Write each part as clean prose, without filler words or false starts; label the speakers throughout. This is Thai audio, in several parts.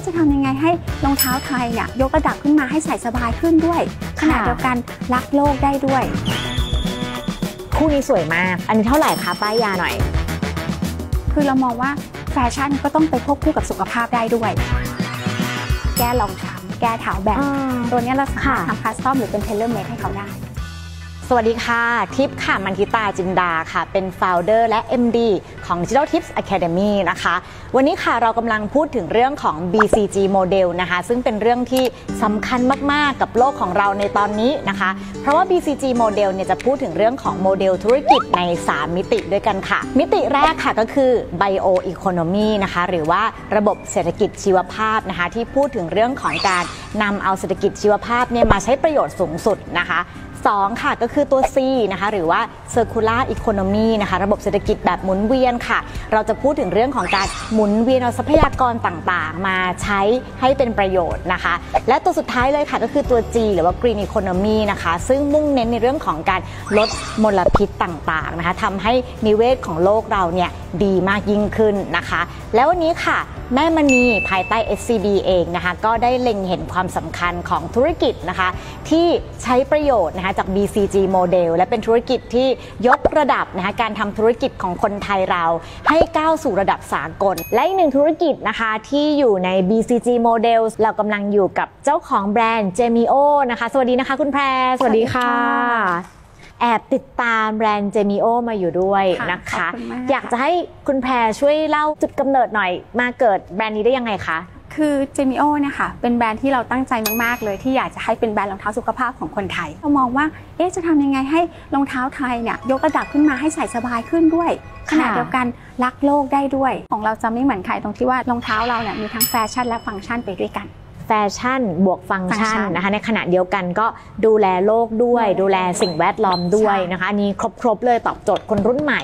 Speaker 1: จะทำยังไงให้รองเท้าไทยเนี่ยยกระดับขึ้นมาให้ใส่สบายขึ้นด้วยขณะเดียวกันรักโลกได้ด้วย
Speaker 2: คู่นี้สวยมากอันนี้เท่าไหร่คะป้ายยาหน่อย
Speaker 1: คือเรามองว่าแฟชั่นก็ต้องไปควบคู่กับสุขภาพได้ด้วยแก้รองช้ำแก้เท้าแบนตัวนี้เราสามารถทำคัสตอมหรือเป็นเทเลอร์เมดให้เขาได้
Speaker 2: สวัสดีค่ะทิพย์ค่ะมันทิตาจินดาค่ะเป็น Founder และ MD ของ Digital Tips Academy นะคะวันนี้ค่ะเรากำลังพูดถึงเรื่องของ BCG Model นะคะซึ่งเป็นเรื่องที่สำคัญมากๆกับโลกของเราในตอนนี้นะคะเพราะว่า BCG Model เนี่ยจะพูดถึงเรื่องของโมเดลธุรกิจใน3มิติด้วยกันค่ะมิติแรกค่ะก็คือ Bio Economy นะคะหรือว่าระบบเศรษฐกิจชีวภาพนะคะที่พูดถึงเรื่องของการนำเอาเศรษฐกิจชีวภาพเนี่ยมาใช้ประโยชน์สูงสุดนะคะ2ค่ะก็คือตัว C นะคะหรือว่า Circular Economy นะคะระบบเศรษฐกิจแบบหมุนเวียนค่ะเราจะพูดถึงเรื่องของการหมุนเวียนเอาทรัพยากรต่างๆมาใช้ให้เป็นประโยชน์นะคะและตัวสุดท้ายเลยค่ะก็คือตัว G หรือว่า Green Economy นะคะซึ่งมุ่งเน้นในเรื่องของการลดมลพิษต่างๆนะคะทำให้นิเวศของโลกเราเนี่ยดีมากยิ่งขึ้นนะคะแล้ววันนี้ค่ะแม่มณีภายใต้ SCB เองนะคะก็ได้เล็งเห็นความสำคัญของธุรกิจนะคะที่ใช้ประโยชน์นะคะจาก BCG Model และเป็นธุรกิจที่ยกระดับนะคะการทำธุรกิจของคนไทยเราให้ก้าวสู่ระดับสากลและอีกหนึ่งธุรกิจนะคะที่อยู่ใน BCG Model เรากำลังอยู่กับเจ้าของแบรนด์ Gemio นะคะสวัสดีนะคะคุณแพรสวัสดีค่ะแอบติดตามแบรนด์ Gemio มาอยู่ด้วยนะคะอยากจะให้คุณแพรช่วยเล่าจุดกำเนิดหน่อยมาเกิดแบรนด์นี้ได้ยังไงคะ
Speaker 1: คือ Gemio เนี่ยค่ะเป็นแบรนด์ที่เราตั้งใจมากๆเลยที่อยากจะให้เป็นแบรนด์รองเท้าสุขภาพของคนไทยเรามองว่าจะทำยังไงให้รองเท้าไทยเนี่ยยกระดับขึ้นมาให้ใส่สบายขึ้นด้วยขณะเดียวกันรักโลกได้ด้วยของเราจะไม่เหมือนใครตรงที่ว่ารองเท้าเราเนี่ยมีทั้งแฟชั่นและฟังก์ชันไปด้วยกัน
Speaker 2: แฟชั่นบวกฟังก์ชันนะคะในขณะเดียวกันก็ดูแลโลกด้วยดูแลสิ่งแวดล้อมด้วยนะคะอันนี้ครบเลยตอบโจทย์คนรุ่นใหม่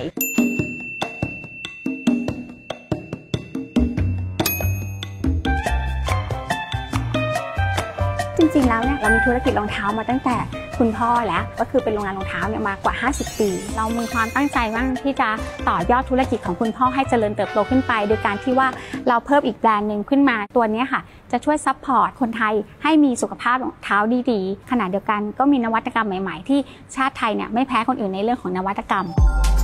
Speaker 1: จริงๆแล้วเนี่ยเรามีธุรกิจรองเท้ามาตั้งแต่คุณพ่อแล้วก็คือเป็นโรงงานรองเท้าเนี่ยมากว่า50ปีเรามีความตั้งใจมากที่จะต่อยอดธุรกิจของคุณพ่อให้เจริญเติบโตขึ้นไปโดยการที่ว่าเราเพิ่มอีกแบรนด์หนึ่งขึ้นมาตัวนี้ค่ะจะช่วยซัพพอร์ตคนไทยให้มีสุขภาพรองเท้าดีๆขณะเดียวกันก็มีนวัตกรรมใหม่ๆที่ชาติไทยเนี่ยไม่แพ้คนอื่นในเรื่องของนวัตกรรม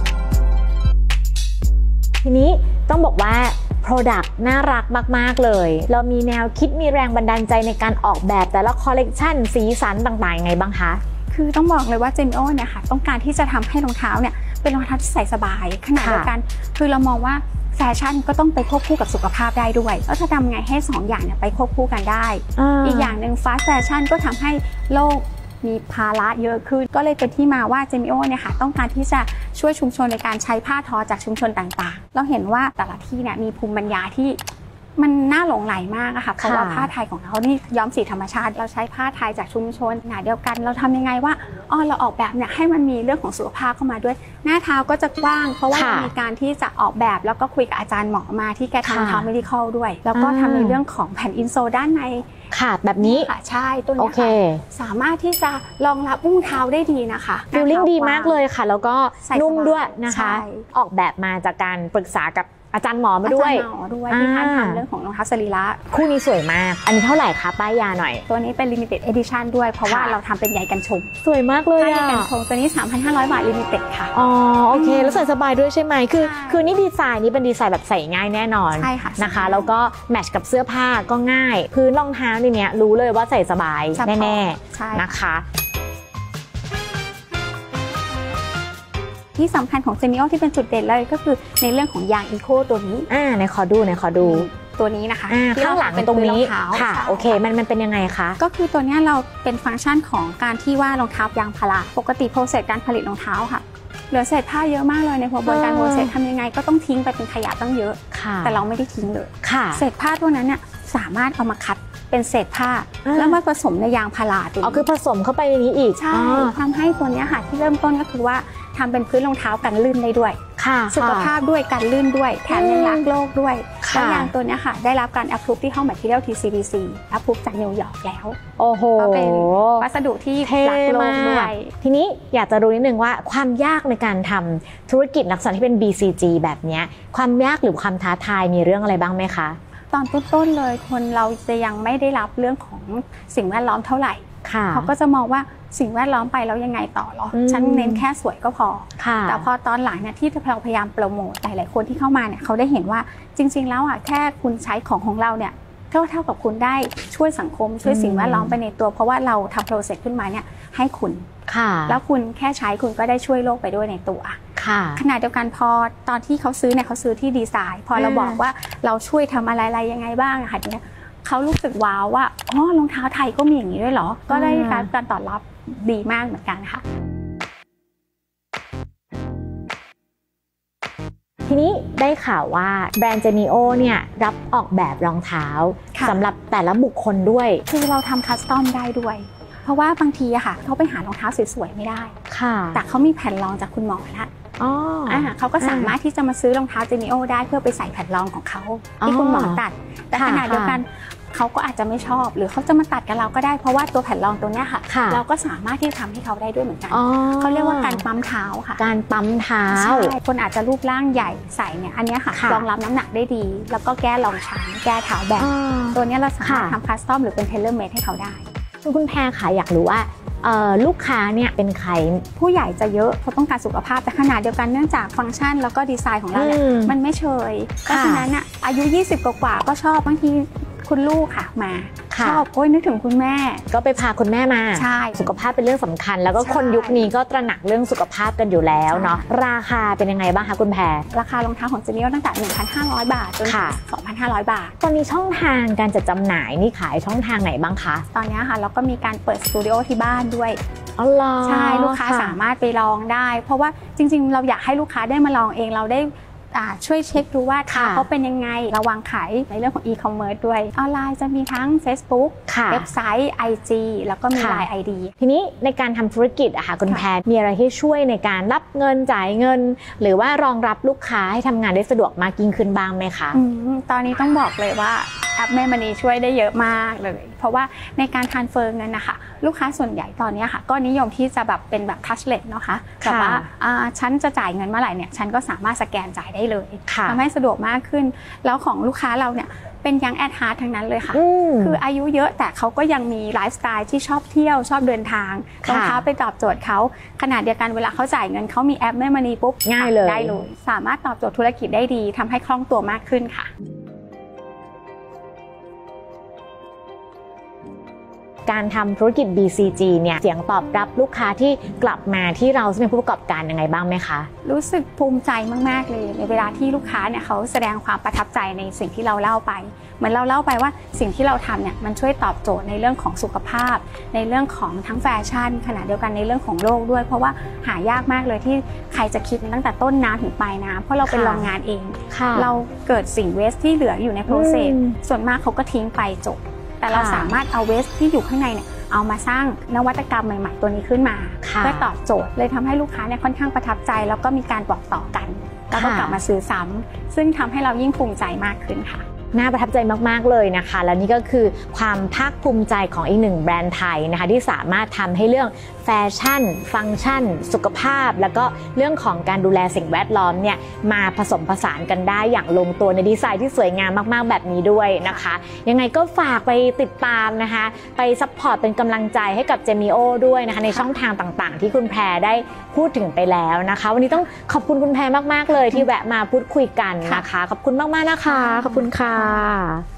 Speaker 2: ทีนี้ต้องบอกว่า Product น่ารักมากๆเลยเรามีแนวคิดมีแรงบันดาลใจในการออกแบบแต่ละคอลเลกชันสีสันต่างๆยังไงบ้างคะ
Speaker 1: คือต้องบอกเลยว่า Gemio เนี่ยค่ะต้องการที่จะทำให้รองเท้าเนี่ยเป็นรองเท้าที่ใส่สบายขณะเดียวกันคือเรามองว่าแฟชั่นก็ต้องไปควบคู่กับสุขภาพได้ด้วยแล้วจะทำไงให้2อย่างเนี่ยไปควบคู่กันได้อีกอย่างหนึ่งฟาสต์แฟชั่นก็ทำให้โลกมีภาระเยอะขึ้นก็เลยเป็นที่มาว่า Gemio เนี่ยค่ะต้องการที่จะช่วยชุมชนในการใช้ผ้าทอจากชุมชนต่างๆเราเห็นว่าแต่ละที่เนี่ยมีภูมิปัญญาที่มันน่าหลงใหลมากอะค่ะเพราะว่าผ้าไทยของเรานี่ย้อมสีธรรมชาติเราใช้ผ้าไทยจากชุมชนขณะเดียวกันเราทำยังไงว่าเราออกแบบเนี่ยให้มันมีเรื่องของสุขภาพเข้ามาด้วยหน้าเท้าก็จะกว้างเพราะว่ามีการที่จะออกแบบแล้วก็คุยกับอาจารย์หมอมาที่แกทำเท้า medical ด้วยแล้วก็ทำในเรื่องของแผ่นอินโซลด้านใน
Speaker 2: ค่ะแบบนี้
Speaker 1: ใช่ตัวนี้ค่ะสามารถที่จะรองรับอุ้งเท้าได้ดีนะคะ
Speaker 2: ฟีลลิ่งดีมากเลยค่ะแล้วก็นุ่มด้วยนะคะออกแบบมาจากการปรึกษากับอาจารย์หมอมาด้วย
Speaker 1: ที่ท่านทำเรื่องของรองเท้าสรีระ
Speaker 2: คู่นี้สวยมากอันนี้เท่าไหร่คะป้ายยาหน่อย
Speaker 1: ตัวนี้เป็น limited edition ด้วยเพราะว่าเราทำเป็นใยกันชง
Speaker 2: สวยมากเลย
Speaker 1: ใยกันชงตัวนี้ 3,500 บาท limited ค่ะ
Speaker 2: อ๋อโอเคแล้วใส่สบายด้วยใช่ไหมคือนี่ดีไซน์นี้เป็นดีไซน์แบบใส่ง่ายแน่นอน
Speaker 1: ใช่ค่ะ
Speaker 2: นะคะแล้วก็แมทช์กับเสื้อผ้าก็ง่ายพื้นรองเท้าในนี้รู้เลยว่าใส่สบายแน่ๆนะคะ
Speaker 1: ที่สำคัญของ Gemio ที่เป็นจุดเด่นเลยก็คือในเรื่องของยางอีโคตัวนี้
Speaker 2: ในขอดู
Speaker 1: ตัวนี้นะคะ
Speaker 2: ข้างหลังตรงนี้ค่ะโอเคมันเป็นยังไงคะ
Speaker 1: ก็คือตัวนี้เราเป็นฟังก์ชันของการที่ว่ารองเท้ายางพาราปกติโปรเซสการผลิตรองเท้าค่ะเหลือเศษผ้าเยอะมากเลยในกระบวนการโปรเซสทำยังไงก็ต้องทิ้งไปเป็นขยะตั้งเยอะแต่เราไม่ได้ทิ้งเลยเศษผ้าตัวนั้นเนี่ยสามารถเอามาคัดเป็นเศษผ้าแล้วมาผสมในยางพาราตัวนี้
Speaker 2: คือผสมเข้าไปในนี้อีก
Speaker 1: ใช่ทำให้ตัวนี้ค่ะที่เริ่มต้นก็คือว่าทำเป็นพื้นรองเท้ากันลื่นได้ด้วยสุขภาพด้วยกันลื่นด้วยแถมยังรักโลกด้วยและยางตัวนี้ค่ะได้รับการ approve ที่ห้อง Material TCBC approve จากนิวยอร์กแล้ว
Speaker 2: โอ้โห
Speaker 1: เป็นวัสดุที่รักโลกด้วย
Speaker 2: ทีนี้อยากจะรู้นิดนึงว่าความยากในการทำธุรกิจลักษณะที่เป็น BCG แบบนี้ความยากหรือความท้าทายมีเรื่องอะไรบ้างไหมคะ
Speaker 1: ตตอนต้นๆเลยคนเราจะยังไม่ได้รับเรื่องของสิ่งแวดล้อมเท่าไหร่เขาก็จะมองว่าสิ่งแวดล้อมไปแล้วยังไงต่อหรอฉันเน้นแค่สวยก็พอแต่พอตอนหลังเนี่ยที่เราพยายามโปรโมทหลายๆคนที่เข้ามาเนี่ยเขาได้เห็นว่าจริงๆแล้วอ่ะแค่คุณใช้ของเราเนี่ยเท่ากับคุณได้ช่วยสังคมช่วยสิ่งแวดล้อมไปในตัวเพราะว่าเราทำโปรเซสขึ้นมาเนี่ยให้คุณแล้วคุณแค่ใช้คุณก็ได้ช่วยโลกไปด้วยในตัวขณะเดียวกันพอตอนที่เขาซื้อเนี่ยเขาซื้อที่ดีไซน์พอเราบอกว่าเราช่วยทำอะไรยังไงบ้างค่ะทีนี้เขารู้สึกว้าวว่าอ๋อรองเท้าไทยก็มีอย่างนี้ด้วยเหรอก็ได้การตอบรับดีมากเหมือนกันค่ะ
Speaker 2: ทีนี้ได้ข่าวว่าแบรนด์เจนิโอเนี่ยรับออกแบบรองเท้าสำหรับแต่ละบุคคลด้วย
Speaker 1: คือเราทำคัสตอมได้ด้วยเพราะว่าบางทีอะค่ะเขาไปหารองเท้าสวยๆไม่ได้แต่เขามีแผ่นรองจากคุณหมอแล้วเขาก็สามารถที่จะมาซื้อรองเท้าเจนิโอได้เพื่อไปใส่แผ่นรองของเขาที่คุณหมอตัดแต่ขณะเดียวกันเขาก็อาจจะไม่ชอบหรือเขาจะมาตัดกับเราก็ได้เพราะว่าตัวแผ่นรองตัวนี้ค่ะเราก็สามารถที่จะทำให้เขาได้ด้วยเหมือนกันเขาเรียกว่าการปั๊มเท้าค่ะ
Speaker 2: การปั๊มเท้า
Speaker 1: คนอาจจะรูปร่างใหญ่ใส่เนี่ยอันนี้ค่ะรองรับน้ำหนักได้ดีแล้วก็แก้รองช้ำแก้เท้าแบนตัวนี้เราสามารถทำคัสตอมหรือเป็นเทเลอร์เมดให้เขาได้
Speaker 2: คุณแพรค่ะอยากรู้ว่าลูกค้าเนี่ยเป็นใคร
Speaker 1: ผู้ใหญ่จะเยอะเขาต้องการสุขภาพแต่ขนาดเดียวกันเนื่องจากฟังก์ชันแล้วก็ดีไซน์ของเราเนี่ยมันไม่เชยเพราะฉะนั้นอ่ะอายุ20กว่าก็ชอบบางทีคุณลูกค่ะมาชอบโอ้ยนึกถึงคุณแม่
Speaker 2: ก็ไปพาคุณแม่มา
Speaker 1: ใช่
Speaker 2: สุขภาพเป็นเรื่องสำคัญแล้วก็คนยุคนี้ก็ตระหนักเรื่องสุขภาพกันอยู่แล้วเนาะราคาเป็นยังไงบ้างคะคุณแพร
Speaker 1: ราคารองเท้าของเจนิโอตั้งแต่ 1,500 บาทจนถึง 2,500 บาท
Speaker 2: ตอนนี้ช่องทางการจัดจำหน่ายนี่ขายช่องทางไหนบ้างคะ
Speaker 1: ตอนนี้ค่ะเราก็มีการเปิดสตูดิโอที่บ้านด้วยใช่ลูกค้าสามารถไปลองได้เพราะว่าจริงๆเราอยากให้ลูกค้าได้มาลองเองเราได้ช่วยเช็คดูว่าเขาเป็นยังไงระวังขายในเรื่องของ e-commerce ด้วยออนไลน์จะมีทั้ง Facebook เว็บไซต์ IG แล้วก็มี LINE ID
Speaker 2: ทีนี้ในการทำธุรกิจอะค่ะคุณแพรมีอะไรที่ช่วยในการรับเงินจ่ายเงินหรือว่ารองรับลูกค้าให้ทำงานได้สะดวกมากยิ่งขึ้นบ้างไหมคะ
Speaker 1: ตอนนี้ต้องบอกเลยว่าแอปแม่มณีช่วยได้เยอะมากเลยเพราะว่าในการทรานสเฟอร์เงินนะคะลูกค้าส่วนใหญ่ตอนนี้ค่ะก็นิยมที่จะแบบเป็นแบบทัชเลสเนาะค่ะแบบว่าฉันจะจ่ายเงินเมื่อไหร่เนี่ยฉันก็สามารถสแกนจ่ายได้เลยทำให้สะดวกมากขึ้นแล้วของลูกค้าเราเนี่ยเป็นยังแอดฮาร์ททั้งนั้นเลยค่ะคืออายุเยอะแต่เขาก็ยังมีไลฟ์สไตล์ที่ชอบเที่ยวชอบเดินทางรองเท้าไปตอบโจทย์เขาขณะเดียวกันเวลาเขาจ่ายเงินเขามีแอปแม่มณีปุ๊บ
Speaker 2: ง่ายเลย
Speaker 1: ได้เลยสามารถตอบโจทย์ธุรกิจได้ดีทำให้คล่องตัวมากขึ้นค่ะ
Speaker 2: การทำธุรกิจ BCG เนี่ยเสียงตอบรับลูกค้าที่กลับมาที่เราเป็นผู้ประกอบการยังไงบ้างไหมคะ
Speaker 1: รู้สึกภูมิใจมากๆเลยในเวลาที่ลูกค้าเนี่ยเขาแสดงความประทับใจในสิ่งที่เราเล่าไปเหมือนเราเล่าไปว่าสิ่งที่เราทำเนี่ยมันช่วยตอบโจทย์ในเรื่องของสุขภาพในเรื่องของทั้งแฟชั่นขณะเดียวกันในเรื่องของโลกด้วยเพราะว่าหายากมากเลยที่ใครจะคิดตั้งแต่ต้นน้ำถึงปลายน้ำเพราะเราเป็นโรงงานเองเราเกิดสิ่งเวสที่เหลืออยู่ในโปรเซสส่วนมากเขาก็ทิ้งไปจบแต่เราสามารถเอาเวสที่อยู่ข้างในเนี่ยเอามาสร้างนวัตกรรมใหม่ๆตัวนี้ขึ้นมาเพื่อตอบโจทย์เลยทำให้ลูกค้าเนี่ยค่อนข้างประทับใจแล้วก็มีการบอกต่อกันแล้วก็กลับมาซื้อซ้ำซึ่งทำให้เรายิ่งภูมิใจมากขึ้นค่ะ
Speaker 2: น่าประทับใจมากๆเลยนะคะแล้วนี่ก็คือความภาคภูมิใจของอีกหนึ่งแบรนด์ไทยนะคะที่สามารถทำให้เรื่องแฟชั่นฟังก์ชันสุขภาพแล้วก็เรื่องของการดูแลสิ่งแวดล้อมเนี่ยมาผสมผสานกันได้อย่างลงตัวในดีไซน์ที่สวยงามมากๆแบบนี้ด้วยนะคะยังไงก็ฝากไปติดตามนะคะไปซัพพอร์ตเป็นกำลังใจให้กับเจมิโอด้วยนะคะในช่องทางต่างๆที่คุณแพรได้พูดถึงไปแล้วนะคะวันนี้ต้องขอบคุณคุณแพรมากๆเลยที่แวะมาพูดคุยกันนะคะขอบคุณมากๆนะคะขอบคุณค่ะ